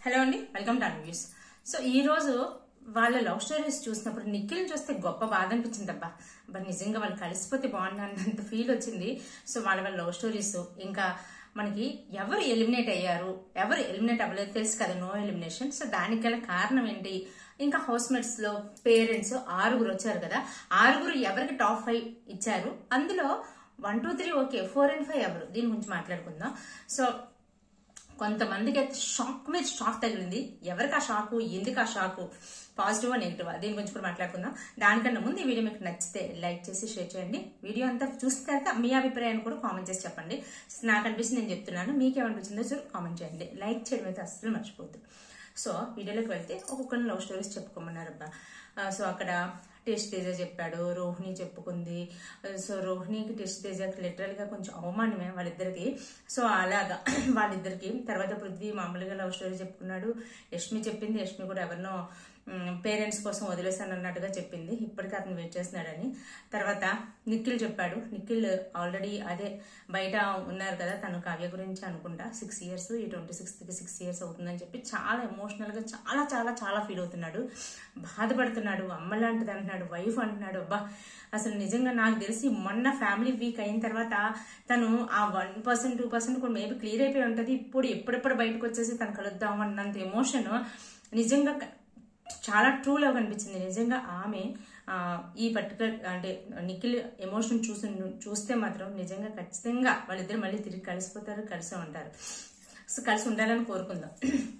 Hello అండి, welcome to news. So ఈ రోజు వాళ్ళ లవ్ స్టోరీస్ చూసినప్పుడు నిఖిల్ చూస్తే గొప్ప బాధ అనిపించింది. అబ్బా నిజంగా వాళ్ళు కలిసిపోతే బాగుండన్నంత ఫీల్ వచ్చింది. సో వాళ్ళ లవ్ స్టోరీస్ ఇంకా మనకి ఎవరు ఎలిమినేట్ అయ్యారు, ఎవరు ఎలిమినేట్ అవ్వలేదు తెలుసు కదా, నో ఎలిమినేషన్. సో దానికి గల కారణం ఏంటి, ఇంకా హౌస్ మేట్స్ లో పేరెంట్స్ 6 వచ్చారు కదా, 6 ఎవరికి టాప్ 5 ఇచ్చారు, అందులో 1, 2, 3 ఓకే, 4 and 5 ఎవరు, దీని గురించి మాట్లాడుకుందాం. సో కొంతమందికి అయితే షాక్ మీద షాక్ తగిలింది. ఎవరికి ఆ షాకు, ఎందుకు ఆ షాకు, పాజిటివా నెగిటివా, దీని గురించి కూడా మాట్లాడుకుందాం. దానికన్నా ముందు ఈ వీడియో మీకు నచ్చితే లైక్ చేసి షేర్ చేయండి. వీడియో అంతా చూసిన తర్వాత మీ అభిప్రాయాన్ని కూడా కామెంట్ చేసి చెప్పండి. నాకు అనిపిస్తుంది నేను చెప్తున్నాను, మీకేమనిపించిందో చూసి కామెంట్ చేయండి. లైక్ చేయడం అయితే అస్సలు మర్చిపోద్దు. సో వీడియోలోకి వెళ్తే ఒక్కొక్కరిని లవ్ స్టోరీస్ చెప్పుకోమన్నారు అబ్బా. సో అక్కడ టెస్ట్ తేజ చెప్పాడు, రోహిణి చెప్పుకుంది. సో రోహిణికి టెస్ట్ తేజకి లిటరల్ గా కొంచెం అవమానమే వాళ్ళిద్దరికి. సో అలాగా వాళ్ళిద్దరికి తర్వాత పృథ్వీ మామూలుగా లవ్ స్టోరీ చెప్పుకున్నాడు. యష్మి చెప్పింది, యష్మి కూడా ఎవరినో పేరెంట్స్ కోసం వదిలేసాను అన్నట్టుగా చెప్పింది, ఇప్పటికీ అతను వెయిట్ చేస్తున్నాడని. తర్వాత నిఖిల్ చెప్పాడు. నిఖిల్ ఆల్రెడీ అదే బయట ఉన్నారు కదా, తను కావ్య గురించి అనుకుంటా 6 years, ఈ 26th కి 6 years అవుతుందని చెప్పి చాలా ఎమోషనల్ గా చాలా చాలా చాలా ఫీల్ అవుతున్నాడు, బాధపడుతున్నాడు. అమ్మ లాంటిది అంటున్నాడు, వైఫ్ అంటున్నాడు. అబ్బా అసలు నిజంగా నాకు తెలిసి మొన్న ఫ్యామిలీ వీక్ అయిన తర్వాత తను ఆ 1%, 2% కూడా మేబీ క్లియర్ అయిపోయి ఉంటది. ఇప్పుడు ఎప్పుడెప్పుడు బయటకు వచ్చేసి తను కలుద్దాం అన్నంత ఎమోషన్ నిజంగా చాలా ట్రూ లవ్ అనిపించింది. నిజంగా ఆమె ఈ పర్టికులర్ అంటే నిఖిల్ ఎమోషన్ చూస్తే మాత్రం నిజంగా ఖచ్చితంగా వాళ్ళిద్దరు మళ్ళీ తిరిగి కలిసిపోతారు, కలిసి ఉంటారు. సో కలిసి ఉండాలని కోరుకుందాం.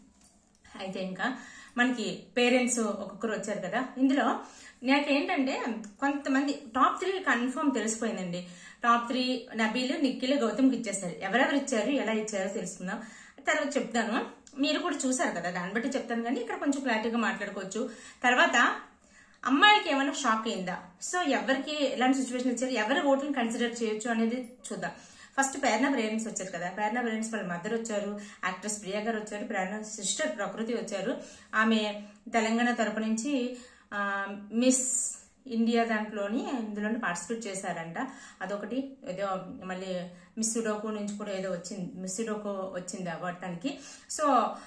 అయితే ఇంకా మనకి పేరెంట్స్ ఒక్కొక్కరు వచ్చారు కదా, ఇందులో నాకేంటంటే కొంతమంది టాప్ 3 కన్ఫర్మ్ తెలిసిపోయిందండి. టాప్ 3 నబీల్, నిఖిల్, గౌతమ్కి ఇచ్చేస్తారు. ఎవరెవరు ఇచ్చారు, ఎలా ఇచ్చారో తెలుసుకుందాం, తర్వాత చెప్తాను. మీరు కూడా చూసారు కదా, దాన్ని బట్టి చెప్తాను, కానీ ఇక్కడ కొంచెం క్లారిటీగా మాట్లాడుకోవచ్చు. తర్వాత అమ్మాయిలకి ఏమైనా షాక్ అయిందా, సో ఎవరికి ఎలాంటి సిచ్యువేషన్ ఇచ్చారు, ఎవరి ఓట్లను కన్సిడర్ చేయొచ్చు అనేది చూద్దాం. ఫస్ట్ ప్రేరణ పేరెంట్స్ వచ్చారు కదా, ప్రేరణ పేరెంట్స్ వాళ్ళ మదర్ వచ్చారు, యాక్ట్రెస్ ప్రియా గారు వచ్చారు, ప్రేరణ సిస్టర్ ప్రకృతి వచ్చారు. ఆమె తెలంగాణ తరపు నుంచి మిస్ ఇండియా ఇందులోనే పార్టిసిపేట్ చేశారంట. అదొకటి. ఏదో మళ్ళీ మిస్ సుడోకో నుంచి కూడా ఏదో వచ్చింది, మిస్ సుడోకో వచ్చింది అవార్డు తనకి. సో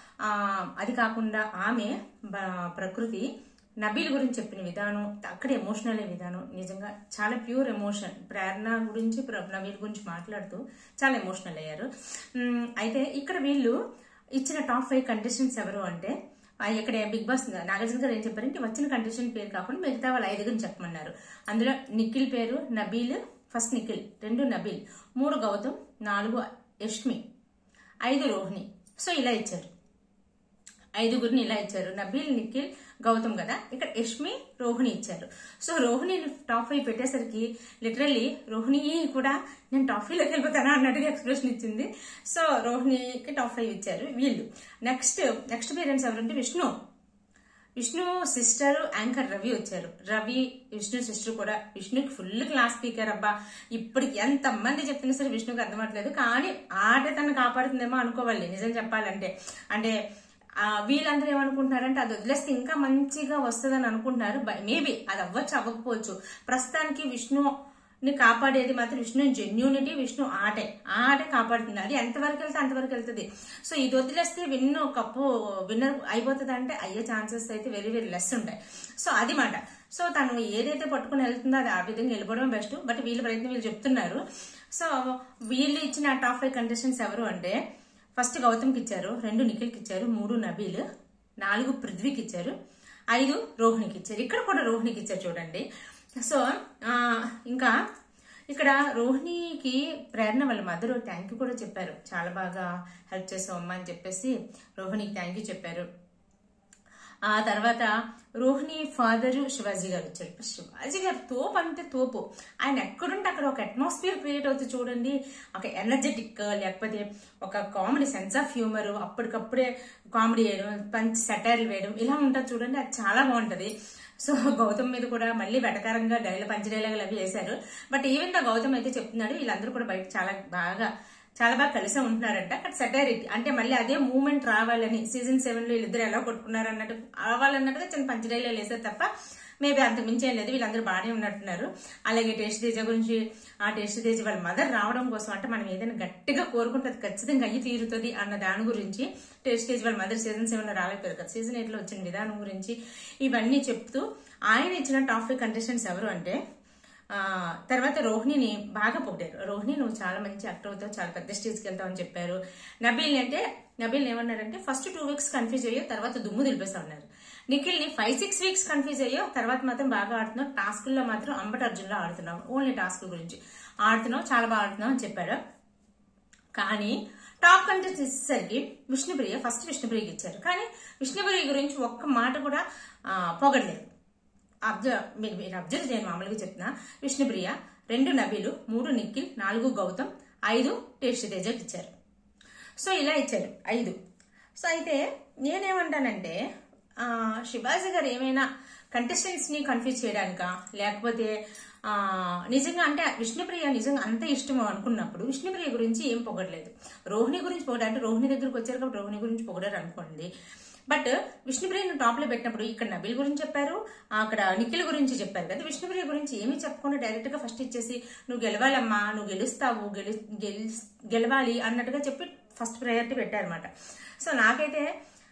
అది కాకుండా ఆమె ప్రకృతి నబీల్ గురించి చెప్పిన విధానం, అక్కడ ఎమోషనల్ అయ్యే విధానం నిజంగా చాలా ప్యూర్ ఎమోషన్. ప్రేరణ గురించి నబీల్ గురించి మాట్లాడుతూ చాలా ఎమోషనల్ అయ్యారు. అయితే ఇక్కడ వీళ్ళు ఇచ్చిన టాప్ 5 కంటెస్టెంట్స్ ఎవరు అంటే, ఇక్కడ బిగ్ బాస్ నాగార్జున గారు ఏం చెప్పారంటే వచ్చిన కంటెస్టెంట్ పేరు కాకుండా మిగతా వాళ్ళ 5 చెప్పమన్నారు. అందులో నిఖిల్ పేరు, నబీల్, ఫస్ట్ నిఖిల్, 2 నబీల్, 3 గౌతమ్, 4 యష్మి, 5 రోహిణి. సో ఇలా ఇచ్చారు, 5 ఇలా ఇచ్చారు. నబీల్, నిఖిల్, గౌతమ్ కదా, ఇక్కడ యష్మి, రోహిణి ఇచ్చారు. సో రోహిణి టాప్ 5 పెట్టేసరికి లిటరల్లీ రోహిణి కూడా నేను టాప్ 5లోకి వెళ్ళిపోతానా అన్నట్టుగా ఎక్స్ప్రెషన్ ఇచ్చింది. సో రోహిణికి టాప్ 5 ఇచ్చారు వీళ్ళు. నెక్స్ట్ పేరెంట్స్ ఎవరంటే విష్ణు సిస్టర్ యాంకర్ రవి వచ్చారు. రవి విష్ణు సిస్టర్ కూడా, విష్ణుకి ఫుల్ క్లాస్ స్పీకర్. అబ్బా ఇప్పటికి ఎంత మంది చెప్తున్నా సరే విష్ణుకి అర్థమవట్లేదు, కానీ ఆట తను కాపాడుతుందేమో అనుకోవాలి నిజం చెప్పాలంటే. అంటే వీళ్ళందరూ ఏమనుకుంటున్నారంటే అది వదిలేస్తే ఇంకా మంచిగా వస్తుందని అనుకుంటున్నారు. మేబీ అది అవ్వచ్చు, అవ్వకపోవచ్చు. ప్రస్తుతానికి విష్ణుని కాపాడేది మాత్రం విష్ణు జెన్యూనిటీ, విష్ణు ఆటే కాపాడుతుంది. అది ఎంతవరకు వెళ్తే అంతవరకు వెళ్తుంది. సో ఇది వదిలేస్తే విన్నర్ అయిపోతుంది అంటే అయ్యే ఛాన్సెస్ అయితే వెరీ వెరీ లెస్ ఉంటాయి. సో అది మాట. సో తను ఏదైతే పట్టుకుని వెళ్తుందో అది ఆ విధంగా వెళ్ళిపోవడం బెస్ట్. బట్ వీళ్ళ ప్రయత్నం వీళ్ళు చెప్తున్నారు. సో వీళ్ళు ఇచ్చిన టాప్ 5 కంటెస్టెంట్స్ ఎవరు అంటే, ఫస్ట్ గౌతమ్కి ఇచ్చారు, 2 నిఖిల్కి ఇచ్చారు, 3 నబీల్, 4 పృథ్వీకి ఇచ్చారు, 5 రోహిణికి ఇచ్చారు. ఇక్కడ కూడా రోహిణికి ఇచ్చారు చూడండి. సో ఇంకా ఇక్కడ రోహిణికి ప్రేరణ వాళ్ళ మదర్ థ్యాంక్ యూ కూడా చెప్పారు, చాలా బాగా హెల్ప్ చేసావు అమ్మా అని చెప్పేసి రోహిణికి థ్యాంక్ యూ చెప్పారు. ఆ తర్వాత రోహిణి ఫాదర్ శివాజీ గారు వచ్చారు. శివాజీ గారు తోపు అంటే తోపు. ఆయన ఎక్కడుంటే అక్కడ ఒక అట్మాస్ఫియర్ క్రియేట్ అవుతుంది చూడండి, ఒక ఎనర్జెటిక్, లేకపోతే ఒక కామెడీ సెన్స్ ఆఫ్ హ్యూమర్, అప్పటికప్పుడే కామెడీ వేయడం, పంచి సెటైర్లు వేయడం, ఇలా ఉంటుంది చూడండి, అది చాలా బాగుంటది. సో గౌతమ్ మీద కూడా మళ్ళీ వెటకారంగా పంచి డైలాగులు అవి వేశారు. బట్ ఈవెన్ దా గౌతమ్ అయితే చెప్తున్నాడు వీళ్ళందరూ కూడా బయట చాలా బాగా కలిసే ఉంటున్నారంట. అక్కడ సెటైరిటీ అంటే మళ్ళీ అదే మూమెంట్ రావాలని, సీజన్ 7లో వీళ్ళిద్దరు ఎలా కొట్టుకున్నారు అన్నట్టు రావాలన్నట్టుగా చిన్న పంచడైలో వేసారు తప్ప మేబీ అంత మించి ఏం లేదు, వీళ్ళందరూ బాగానే ఉన్నట్టున్నారు. అలాగే టేస్టీ తేజ గురించి, ఆ టేస్టీ తేజ వాళ్ళ మదర్ రావడం కోసం, అంటే మనం ఏదైనా గట్టిగా కోరుకుంటే ఖచ్చితంగా అయ్యి తీరుతుంది అన్న దాని గురించి, టేస్టీ తేజ వాళ్ళ మదర్ సీజన్ 7 రాలేకపోయారు కదా, సీజన్ 8 లో వచ్చిన విధానం గురించి ఇవన్నీ చెప్తూ ఆయన ఇచ్చిన టాప్ 5 కంటెస్టెంట్స్ ఎవరు అంటే, తర్వాత రోహిణిని బాగా పొగిడారు. రోహిణి నువ్వు చాలా మంచి యాక్టర్ అవుతావు, చాలా పెద్ద స్టేజ్కి వెళ్తావు అని చెప్పారు. నబీల్ ఏమన్నారంటే ఫస్ట్ 2 వీక్స్ కన్ఫ్యూజ్ అయ్యో, తర్వాత దుమ్ము దులిపేస్తా ఉన్నారు. నిఖిల్ ని 5-6 వీక్స్ కన్ఫ్యూజ్ అయ్యో, తర్వాత మాత్రం బాగా ఆడుతున్నావు, టాస్కుల్లో మాత్రం అంబటి అర్జున్లో ఆడుతున్నావు, ఓన్లీ టాస్క్ గురించి ఆడుతున్నావు, చాలా బాగా ఆడుతున్నావు అని చెప్పారు. కానీ టాప్ కంటెస్ట్ ఇచ్చేసరికి విష్ణుప్రియ ఫస్ట్ విష్ణుప్రియకి ఇచ్చారు. కానీ విష్ణుప్రియ గురించి ఒక్క మాట కూడా పొగడలేదు. మీరు అబ్జర్వ్ చేయండి, మామూలుగా చెప్తున్నా. విష్ణుప్రియ 2 నబీలు, 3 నిఖిల్, 4 గౌతమ్, 5 టేస్టీ తేజకి ఇచ్చారు. సో ఇలా ఇచ్చారు 5. సో అయితే నేనేమంటానంటే శివాజీ గారు ఏమైనా కంటెస్టెంట్స్ ని కన్ఫ్యూజ్ చేయడానికా, లేకపోతే నిజంగా అంటే విష్ణుప్రియ నిజంగా అంత ఇష్టమో అనుకున్నప్పుడు విష్ణుప్రియ గురించి ఏం పొగడలేదు. రోహిణి గురించి పొగడారు, రోహిణి దగ్గరకు వచ్చారు కాబట్టి రోహిణి గురించి పొగడారు అనుకోండి. బట్ విష్ణుప్రియను టాప్ లో పెట్టినప్పుడు ఇక్కడ నబీల్ గురించి చెప్పారు, అక్కడ నిఖిల్ గురించి చెప్పారు కదా. విష్ణుప్రియ గురించి ఏమీ చెప్పకుండా డైరెక్ట్ గా ఫస్ట్ ఇచ్చేసి నువ్వు గెలవాలమ్మా, నువ్వు గెలుస్తావు, గెలవాలి అన్నట్టుగా చెప్పి ఫస్ట్ ప్రయారిటీ పెట్టారనమాట. సో నాకైతే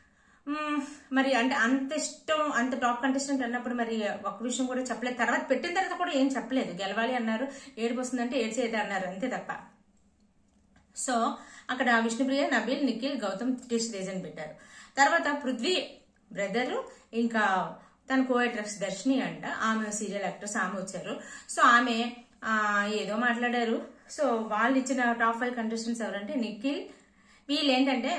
మరి అంటే అంత ఇష్టం, అంత టాప్ కంటెస్టెంట్ అన్నప్పుడు మరి ఒక విషయం కూడా చెప్పలేదు. తర్వాత పెట్టిన తర్వాత కూడా ఏం చెప్పలేదు, గెలవాలి అన్నారు, ఏడుపు వస్తుందంటే ఏడ్చేది అన్నారు అంతే తప్ప. సో అక్కడ విష్ణుప్రియ, నబీల్, నిఖిల్, గౌతమ్, టేస్టీ తేజని పెట్టారు. తర్వాత పృథ్వీ బ్రదర్, ఇంకా తన కో యాక్ట్రెస్ దర్శిని అంట, ఆమె సీరియల్ యాక్ట్రెస్, ఆమె వచ్చారు. సో ఆమె ఏదో మాట్లాడారు. సో వాళ్ళు ఇచ్చిన టాప్ 5 కంటెస్టెంట్స్ ఎవరంటే నిఖిల్. వీళ్ళు ఏంటంటే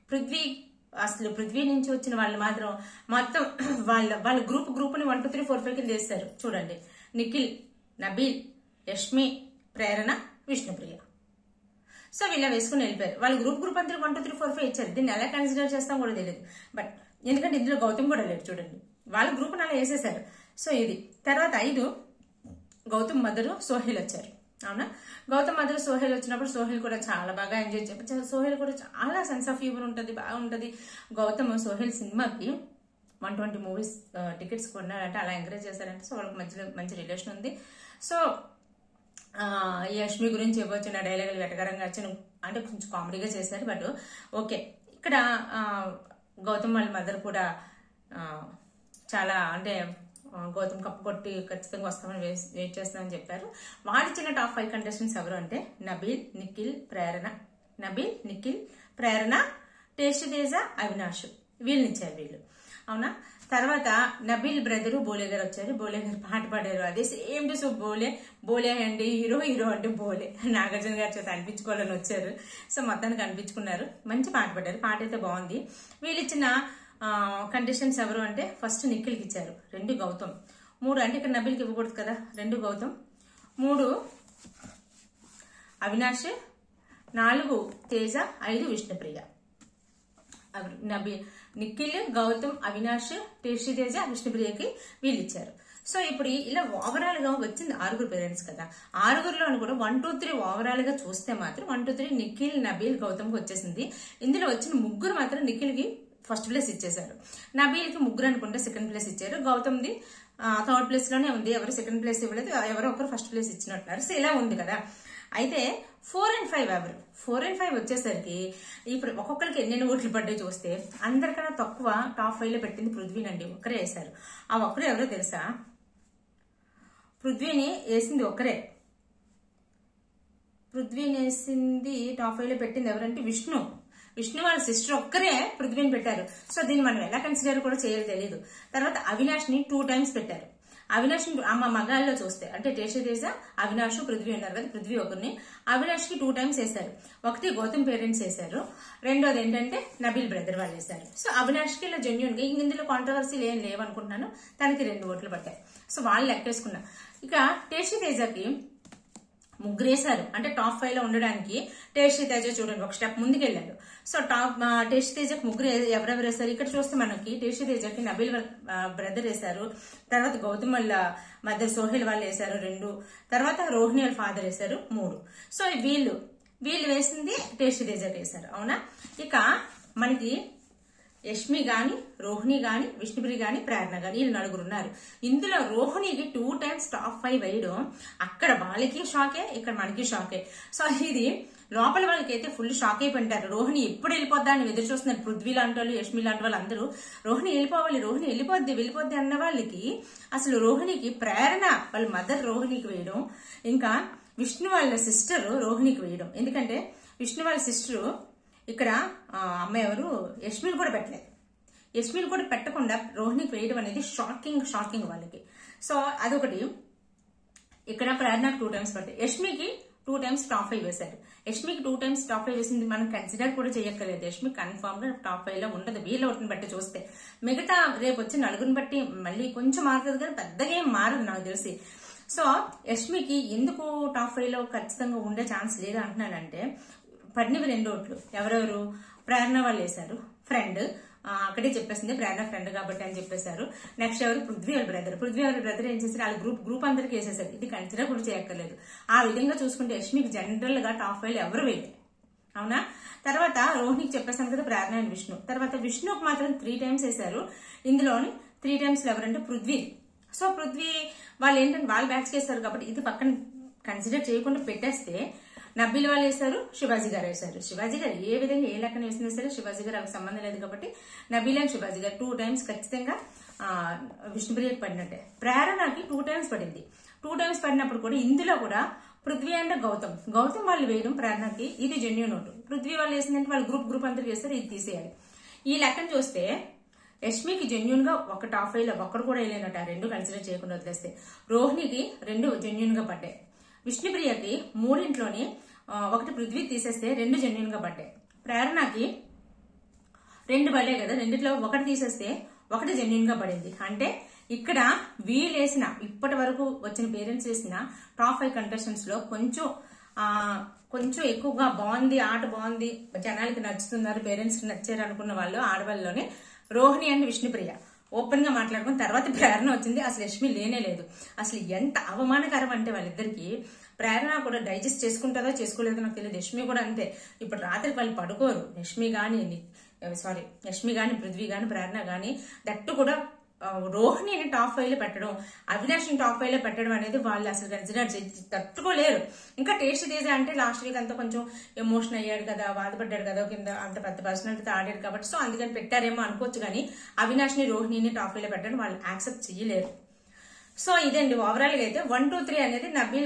పృథ్వీ నుంచి వచ్చిన వాళ్ళు మాత్రం మొత్తం వాళ్ళ గ్రూప్ ని 1 2 3 4 5 కింద వేస్తారు చూడండి. నిఖిల్, నబీల్, యష్మి, ప్రేరణ, విష్ణుప్రియ. సో వీళ్ళ వేసుకుని వెళ్ళిపోయారు. వాళ్ళ గ్రూప్ అంతా 1 2 3 4 5 ఇచ్చారు. దీన్ని ఎలా కన్సిడర్ చేస్తాం కూడా తెలియదు. బట్ ఎందుకంటే ఇందులో గౌతమ్ కూడా లేడు చూడండి, వాళ్ళ గ్రూప్ అలా వేసేసారు. సో ఇది తర్వాత 5 గౌతమ్ మదరు, సోహెల్ వచ్చారు. అవునా, గౌతమ్ మదరు సోహెల్ వచ్చినప్పుడు సోహెల్ కూడా చాలా బాగా ఎంజాయ్ చేశారు. సోహెల్ కూడా చాలా సెన్స్ ఆఫ్ హ్యూమర్ ఉంటుంది, బాగుంటది. గౌతమ్ సోహెల్ సినిమాకి 120 మూవీస్ టికెట్స్ కొన్నారంటే, అలా ఎంకరేజ్ చేశారంటే, సో వాళ్ళకి మంచి రిలేషన్ ఉంది. సో యష్మి గురించి ఇవ్వచ్చిన డైలాగులు వెటకరంగా వచ్చిన అంటే కొంచెం కామెడీగా చేశారు. బట్ ఓకే, ఇక్కడ గౌతమ్ వాళ్ళ మదర్ కూడా చాలా అంటే గౌతమ్ కప్పు కొట్టి ఖచ్చితంగా వస్తామని వెయిట్ చేస్తామని చెప్పారు. వాడిచ్చిన టాప్ 5 కంటెస్టెంట్స్ ఎవరు అంటే నబీల్, నిఖిల్, ప్రేరణ, టేస్టీ తేజ, అవినాష్. వీళ్ళనిచ్చారు వీళ్ళు. అవునా, తర్వాత నబీల్ బ్రదరు బోలే గారు వచ్చారు. బోలే గారు పాట పాడారు, అదే సేమ్ టు సో బోలే అండి, హీరో అంటే బోలే. నాగార్జున గారి చేత అనిపించుకోవాలని వచ్చారు. సో మొత్తానికి అనిపించుకున్నారు, మంచి పాట పాడారు, పాట అయితే బాగుంది. వీళ్ళు ఇచ్చిన కంటెస్టెంట్స్ ఎవరు అంటే ఫస్ట్ నిఖిల్కి ఇచ్చారు, 2 గౌతమ్, 3 అంటే ఇక్కడ నబీల్కి ఇవ్వకూడదు కదా, 2 గౌతమ్, 3 అవినాష్, 4 తేజ, 5 విష్ణుప్రియ. నిఖిల్, గౌతమ్, అవినాష్, టేస్టీ తేజ, విష్ణుప్రియకి వీళ్ళు ఇచ్చారు. సో ఇప్పుడు ఇలా ఓవరాల్ గా వచ్చింది 6 పేరెంట్స్ కదా. 6లో కూడా 1 2 3 ఓవరాల్ గా చూస్తే మాత్రం 1 2 3 నిఖిల్, నబీల్, గౌతమ్ కి వచ్చేసింది. ఇందులో వచ్చిన 3 మాత్రం నిఖిల్ కి ఫస్ట్ ప్లేస్ ఇచ్చేశారు. నబీల్ కి 3 అనుకుంటే సెకండ్ ప్లేస్ ఇచ్చారు. గౌతమ్ ది 3rd ప్లేస్ లోనే ఉంది, ఎవరు సెకండ్ ప్లేస్ ఇవ్వలేదు, ఎవరో ఒకరు ఫస్ట్ ప్లేస్ ఇచ్చినట్టున్నారు. సో ఇలా ఉంది కదా. అయితే 4 and 5 ఎవరు? 4 and 5 వచ్చేసరికి ఇప్పుడు ఒక్కొక్కరికి ఎన్నెన్ని ఓట్లు పడ్డాయి చూస్తే అందరికన్నా తక్కువ టాప్ 5 లో పెట్టింది పృథ్వీనండి, ఒక్కరే వేశారు. ఆ ఒక్కరు ఎవరో తెలుసా? పృథ్వీని వేసింది ఒక్కరే. పృథ్వీని వేసింది టాప్ 5 లో పెట్టింది ఎవరంటే విష్ణు వాళ్ళ సిస్టర్ ఒక్కరే పృథ్వీని పెట్టారు. సో దీన్ని మనం ఎలా కన్సిడర్ కూడా చేయాలో తెలియదు. తర్వాత అవినాష్ ని 2 times పెట్టారు. అవినాష్ అమ్మ మగాళ్ళలో చూస్తే అంటే టేస్టీ తేజ, అవినాష్, పృథ్వీ ఉన్నారు కదా, పృథ్వీ ఒకరిని, అవినాష్ కి 2 times వేశారు. ఒకటి గౌతమ్ పేరెంట్స్ వేశారు, రెండోది ఏంటంటే నబీల్ బ్రదర్ వాళ్ళు వేశారు. సో అవినాష్ కి ఇలా జెన్యున్ గా ఇందులో కాంట్రవర్సీలు ఏం లేవనుకుంటున్నాను, తనకి 2 ఓట్లు పడ్డాయి. సో వాళ్ళు లెక్కేసుకున్నా. ఇక టేస్టీ తేజకి 3 వేశారు. అంటే టాప్ 5 లో ఉండడానికి టేస్టీ తేజ చూడండి ఒక స్టెప్ ముందుకు వెళ్ళారు. సో టేస్టీ తేజకి 3 ఎవరెవరు వేశారు ఇక్కడ చూస్తే మనకి టేస్టీ తేజకి నబీల్ బ్రదర్ వేశారు, తర్వాత గౌతమ్ వాళ్ళ మదర్ సోహెల్ వాళ్ళు వేశారు 2, తర్వాత రోహిణి వాళ్ళ ఫాదర్ వేశారు 3. సో వీళ్ళు వేసింది టేస్టీ తేజకి వేశారు. అవునా, ఇక మనకి యష్మి గాని, రోహిణి గాని, విష్ణుప్రియ గాని, ప్రేరణ గాని, వీళ్ళు నలుగురు ఉన్నారు. ఇందులో రోహిణికి 2 times టాప్ 5 వేయడం అక్కడ వాళ్ళకి షాకే, ఇక్కడ మనకి షాకే. సో ఇది లోపల వాళ్ళకైతే ఫుల్ షాక్ అయిపోయింటారు. రోహిణి ఎప్పుడు వెళ్ళిపోద్దా అని ఎదురు చూస్తున్నారు. పృథ్వీ లాంటి వాళ్ళు, యష్మి లాంటి వాళ్ళు అందరూ రోహిణి వెళ్ళిపోవాలి, రోహిణి వెళ్ళిపోద్ది అన్న వాళ్ళకి అసలు రోహిణికి ప్రేరణ వాళ్ళ మదర్ రోహిణికి వేయడం, ఇంకా విష్ణు వాళ్ళ సిస్టర్ రోహిణికి వేయడం. ఎందుకంటే విష్ణు వాళ్ళ సిస్టరు ఇక్కడ అమ్మాయి ఎవరు యష్మిని కూడా పెట్టలేదు. యష్మిని కూడా పెట్టకుండా రోహిణికి వేయడం అనేది షాకింగ్ వాళ్ళకి. సో అదొకటి. ఇక్కడ ప్రేరణకు 2 times పట్టాయి, యష్మికి 2 times టాప్ 5 వేశారు. యష్మికి 2 times టాప్ 5 వేసింది మనం కన్సిడర్ కూడా చేయక్కర్లేదు. యష్మి కన్ఫామ్ గా టాప్ 5 లో ఉండదు వీళ్ళ ఒకటిని బట్టి చూస్తే. మిగతా రేపు వచ్చి నలుగురిని బట్టి మళ్ళీ కొంచెం మారుతుంది కానీ పెద్దగా ఏం మారదు నాకు తెలిసి. సో యష్మికి ఎందుకు టాప్ 5 లో ఖచ్చితంగా ఉండే ఛాన్స్ లేదు అంటున్నానంటే పడినవి 2 ఓట్లు ఎవరెవరు ప్రేరణ వాళ్ళు వేశారు. ఫ్రెండ్ అక్కడే చెప్పేసింది ప్రేరణ ఫ్రెండ్ కాబట్టి అని చెప్పేశారు. నెక్స్ట్ ఎవరు పృథ్వీ వాళ్ళ బ్రదర్ ఏం చేశారు, వాళ్ళ గ్రూప్ అందరికి వేసేసారు. ఇది కన్సిడర్ కూడా చేయక్కర్లేదు. ఆ విధంగా చూసుకుంటే యష్మికి జనరల్ గా టాప్ 5 లో ఎవరు వేయలేదు, అవునా. తర్వాత రోహిణికి చెప్పేసాను కదా ప్రేరణ అండ్ విష్ణు. తర్వాత విష్ణుకి మాత్రం 3 times వేశారు. ఇందులోని 3 times ఎవరంటే పృథ్వీ. సో పృథ్వీ వాళ్ళు ఏంటంటే వాళ్ళు బ్యాచ్ చేస్తారు కాబట్టి ఇది పక్కన కన్సిడర్ చేయకుండా పెట్టేస్తే నబీల్ వాళ్ళు వేశారు, శివాజీ గారు వేశారు. శివాజీ గారు ఏ విధంగా ఏ లెక్కన వేసినా సరే శివాజీ గారు వాళ్ళకి సంబంధం లేదు కాబట్టి నబీల్ అండ్ శివాజీ గారు 2 times ఖచ్చితంగా విష్ణుప్రియకి పడినట్టే. ప్రేరణకి 2 times పడింది. 2 times పడినప్పుడు కూడా ఇందులో కూడా పృథ్వీ అండ్ గౌతమ్ వాళ్ళు వేయడం ప్రేరణకి ఇది జెన్యూన్ ఓటు. పృథ్వీ వాళ్ళు వేసిందంటే వాళ్ళు గ్రూప్ అందరికి వేస్తారు, ఇది తీసేయాలి. ఈ లెక్కను చూస్తే యష్మికి జెన్యూన్ గా ఒక టాప్ 5 లో ఒక్కడు కూడా వేయలేనట, 2 కన్సిడర్ చేయకుండా వదిలేస్తే. రోహిణికి 2 జెన్యూన్ గా పడ్డాయి. విష్ణుప్రియకి 3 1 పృథ్వీ తీసేస్తే 2 జెన్యూన్ గా పడ్డాయి. ప్రేరణకి 2 పడ్డాయి కదా, 2లో 1 తీసేస్తే 1 జెన్యూన్ గా పడింది. అంటే ఇక్కడ వీళ్ళు వేసిన ఇప్పటి వరకు వచ్చిన పేరెంట్స్ వేసిన టాప్ 5 కంటెస్టెంట్స్ లో కొంచెం ఎక్కువగా బాగుంది, ఆట బాగుంది, జనాలకి నచ్చుతున్నారు, పేరెంట్స్ కి నచ్చారు అనుకున్న వాళ్ళు ఆడవాళ్ళలోనే రోహిణి అండ్ విష్ణుప్రియ ఓపెన్ గా మాట్లాడుకుని తర్వాత ప్రేరణ వచ్చింది. అసలు యష్మి లేనే లేదు. అసలు ఎంత అవమానకరం అంటే వాళ్ళిద్దరికి. ప్రేరణ కూడా డైజెస్ట్ చేసుకుంటుందో చేసుకోలేదో నాకు తెలియదు. యష్మి కూడా అంతే. ఇప్పుడు రాత్రికి వాళ్ళు పడుకోరు. యష్మి గాని పృథ్వీ గాని ప్రేరణ గాని దట్టు కూడా రోహిణిని టాప్ 5 లో పెట్టడం, అవినాష్ని టాప్ 5 లో పెట్టడం అనేది వాళ్ళు అసలు కన్సిడర్ తట్టుకోలేరు. ఇంకా టేస్ట్ తేజ అంటే లాస్ట్ వీక్ అంతా కొంచెం ఎమోషన్ అయ్యాడు కదా, బాధపడ్డాడు కదా, కింద అంత పెద్ద పర్సనాలిటీతో ఆడాడు కాబట్టి సో అందుకని పెట్టారేమో అనుకోవచ్చు. కానీ అవినాష్ని రోహిణిని టాప్ 5 లో పెట్టడం వాళ్ళు యాక్సెప్ట్ చేయలేరు. సో ఇదండి ఓవరాల్ గా అయితే 1, 2, 3 అనేది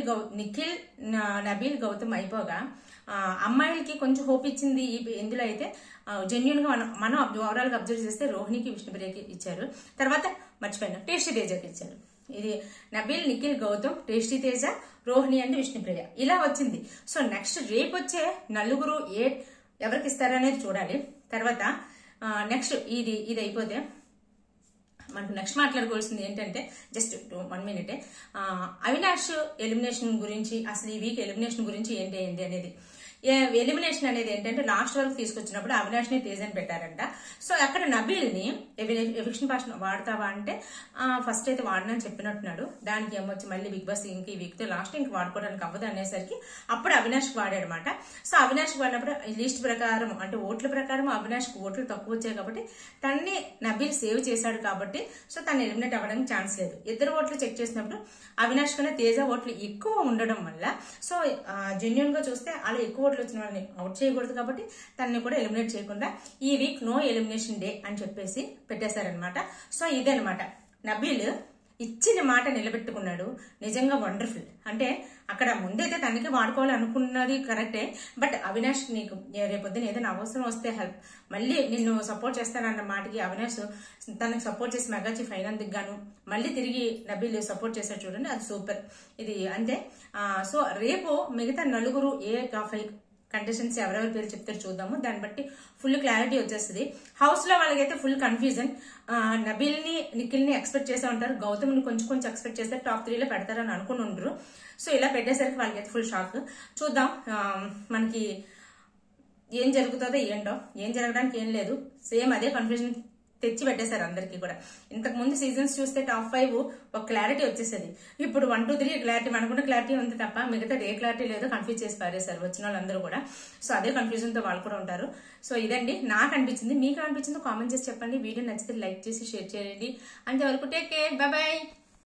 నబీల్ గౌతమ్ అయిపోగా అమ్మాయిలకి కొంచెం హోప్ ఇచ్చింది. ఇందులో అయితే జెన్యూన్ గా మనం ఓవరాల్ గా అబ్జర్వ్ చేస్తే రోహిణికి విష్ణుప్రియకి ఇచ్చారు. తర్వాత మర్చిపోయినా టేస్టీ తేజకి ఇచ్చారు. ఇది నబీల్, నిఖిల్, గౌతమ్, టేస్టీ తేజ, రోహిణి అండ్ విష్ణుప్రియ ఇలా వచ్చింది. సో నెక్స్ట్ రేపు వచ్చే నలుగురు ఎవరికి ఇస్తారనేది చూడాలి. తర్వాత నెక్స్ట్ ఇది అయిపోతే మనకు నెక్స్ట్ మాట్లాడుకోవాల్సింది ఏంటంటే జస్ట్ 1 minute అవినాష్ ఎలిమినేషన్ గురించి, అసలు ఈ వీక్ ఎలిమినేషన్ గురించి ఏంటి అనేది. ఎలిమినేషన్ అనేది ఏంటంటే లాస్ట్ వరకు తీసుకొచ్చినప్పుడు అవినాష్ ని తేజని పెట్టారంట. సో అక్కడ నబీల్ ని ఎవిక్షన్ పాస్ వాడతావా అంటే ఫస్ట్ అయితే వాడనని చెప్పినట్టున్నాడు. దానికి ఏమొచ్చి మళ్ళీ బిగ్ బాస్ ఇంక ఈ వీక్ తో లాస్ట్ ఇంక వాడుకోవడానికి అవ్వదు అనేసరికి అప్పుడు అవినాష్ కి వాడాడనమాట. సో అవినాష్ కి వాడినప్పుడు లిస్ట్ ప్రకారం అంటే ఓట్ల ప్రకారం అవినాష్ కి ఓట్లు తక్కువ వచ్చాయి కాబట్టి తన్ని నబీల్ సేవ్ చేశాడు కాబట్టి సో తను ఎలిమినేట్ అవ్వడానికి ఛాన్స్ లేదు. 2 ఓట్లు చెక్ చేసినప్పుడు అవినాష్ కన్నా తేజ ఓట్లు ఎక్కువ ఉండడం వల్ల సో జెన్యూన్ గా చూస్తే అలా ఎక్కువ వచ్చిన వాళ్ళని అవుట్ చేయకూడదు కాబట్టి తనని కూడా ఎలిమినేట్ చేయకుండా ఈ వీక్ నో ఎలిమినేషన్ డే అని చెప్పేసి పెట్టేశారనమాట. సో ఇదనమాట నబీల్ ఇచ్చిన మాట నిలబెట్టుకున్నాడు. నిజంగా వండర్ఫుల్. అంటే అక్కడ ముందైతే తనకి వాడుకోవాలనుకున్నది కరెక్టే. బట్ అవినాష్ నీకు రేపొద్దున ఏదైనా అవసరం వస్తే హెల్ప్ మళ్ళీ నిన్ను సపోర్ట్ చేస్తానన్న మాటకి అవినాష్ తనకు సపోర్ట్ చేసి మెగాచి ఫైనల్ దిగ్గాను మళ్ళీ తిరిగి నబీల్ సపోర్ట్ చేశాడు చూడండి, అది సూపర్. ఇది అంతే. సో రేపు మిగతా నలుగురు టాప్ 5 కంటెస్టెంట్స్ ఎవరెవరి పేరు చెప్తారు చూద్దాము. దాన్ని బట్టి ఫుల్ క్లారిటీ వచ్చేస్తుంది. హౌస్ లో వాళ్ళకైతే ఫుల్ కన్ఫ్యూజన్. నబీల్ ని నిఖిల్ ని ఎక్స్పెక్ట్ చేసే ఉంటారు, గౌతమ్ ని కొంచెం ఎక్స్పెక్ట్ చేస్తారు, టాప్ 3 లో పెడతారని అనుకుని ఉండరు. సో ఇలా పెట్టేసరికి వాళ్ళకైతే ఫుల్ షాక్. చూద్దాం మనకి ఏం జరుగుతుందో ఏంటో. ఏం జరగడానికి ఏం లేదు, సేమ్ అదే కన్ఫ్యూజన్ తెచ్చి పెట్టేశారు అందరికీ కూడా. ఇంతకు ముందు సీజన్స్ చూస్తే టాప్ 5 ఒక క్లారిటీ వచ్చేసేది. ఇప్పుడు 1, 2, 3 క్లారిటీ మనకున్న క్లారిటీ ఉంది తప్ప మిగతా ఏ క్లారిటీ లేదో కన్ఫ్యూజ్ చేసి పారేశారు వచ్చిన వాళ్ళందరూ కూడా. సో అదే కన్ఫ్యూజన్ తో వాళ్ళు కూడా ఉంటారు. సో ఇదండి నాకు అనిపించింది. మీకు అనిపించిందో కామెంట్ చేసి చెప్పండి. వీడియో నచ్చితే లైక్ చేసి షేర్ చేయండి. అంతవరకు టేక్ కేర్, బై బై.